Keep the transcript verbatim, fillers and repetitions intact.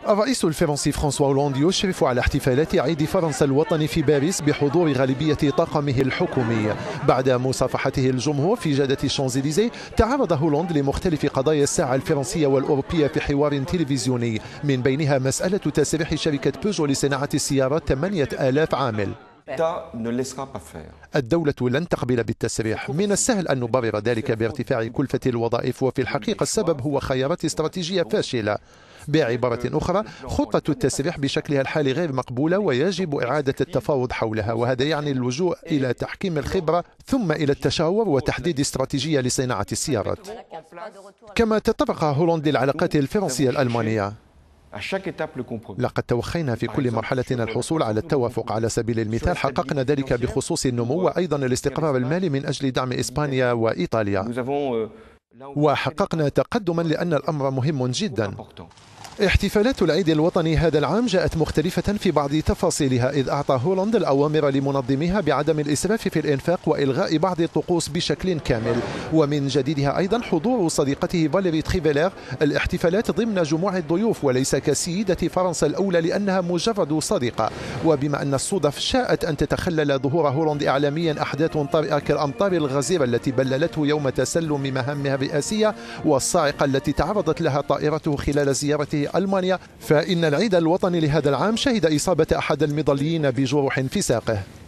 الرئيس الفرنسي فرانسوا هولاند يشرف على احتفالات عيد فرنسا الوطني في باريس بحضور غالبية طاقمه الحكومي. بعد مصافحته الجمهور في جادة شانزليزيه، تعرض هولاند لمختلف قضايا الساعة الفرنسية والأوروبية في حوار تلفزيوني، من بينها مسألة تسريح شركة بيجو لصناعة السيارات ثمانية آلاف عامل. الدولة لن تقبل بالتسريح. من السهل أن نبرر ذلك بارتفاع كلفة الوظائف، وفي الحقيقة السبب هو خيارات استراتيجية فاشلة. بعبارة أخرى، خطة التسريح بشكلها الحالي غير مقبولة ويجب إعادة التفاوض حولها، وهذا يعني اللجوء إلى تحكيم الخبرة ثم إلى التشاور وتحديد استراتيجية لصناعة السيارات. كما تطرق هولاند للعلاقات الفرنسية الألمانية. لقد توخينا في كل مرحلة الحصول على التوافق. على سبيل المثال، حققنا ذلك بخصوص النمو وأيضا الاستقرار المالي من أجل دعم إسبانيا وإيطاليا، وحققنا تقدما لأن الأمر مهم جدا. احتفالات العيد الوطني هذا العام جاءت مختلفة في بعض تفاصيلها، إذ أعطى هولاند الأوامر لمنظميها بعدم الإسراف في الإنفاق وإلغاء بعض الطقوس بشكل كامل. ومن جديدها أيضا حضور صديقته فاليري تريفيلير الاحتفالات ضمن جموع الضيوف وليس كسيدة فرنسا الأولى لأنها مجرد صديقة. وبما أن الصدف شاءت أن تتخلل ظهور هولاند إعلاميا أحداث طارئة كالأمطار الغزيرة التي بللته يوم تسلم مهامها الرئاسية والصاعقة التي تعرضت لها طائرته خلال زيارته ألمانيا، فإن العيد الوطني لهذا العام شهد إصابة أحد المظليين بجروح في ساقه.